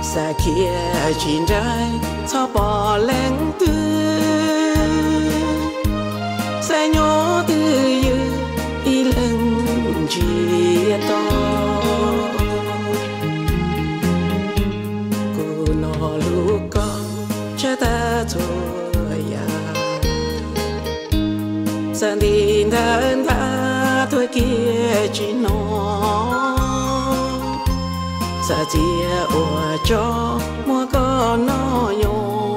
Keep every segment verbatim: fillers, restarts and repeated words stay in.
xa kia chín trái cho bỏ lén tư xa nhỏ tư dư y lần chia to cô nó lúc con cha ta thôi ya xa tin thân ta thôi kia chỉ nó sa chia ủa cho mua con nó nhô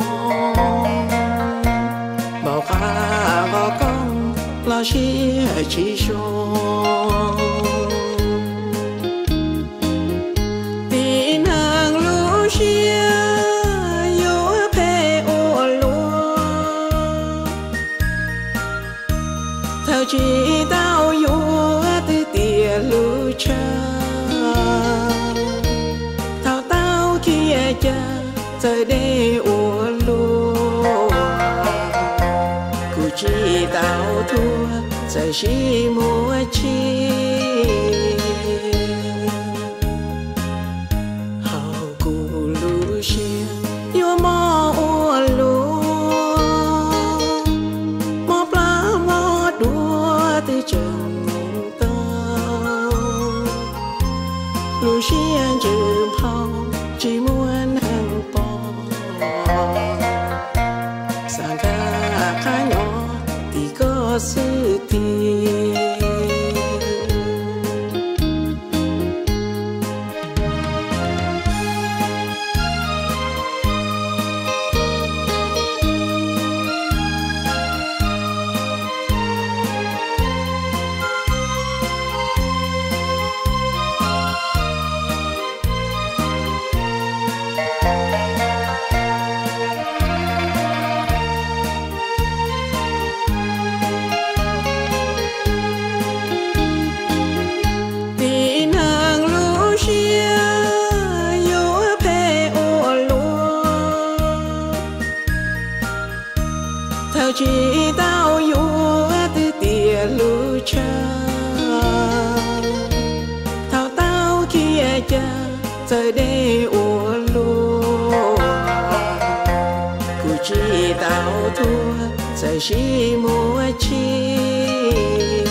bảo pha bảo con lo chia chỉ cho tin hàng lũ chia yếu phê ủa lúa theo chỉ tao yếu từ tiền lũ cha cha giờ đây ủa lúa cụ chỉ tao thua giờ chỉ mua chi hào cụ lúa xia yêu mò ủa lúa mò plá mò đua từ chân tao lúa xia chữ phong chỉ muốn hàng bò sang cả khá nhỏ thì có sự tiền chỉ tao yếu từ tiền lũ cha thao tao kia cha giờ đây ủa lúa cụ chỉ tao thua giờ chỉ mua chi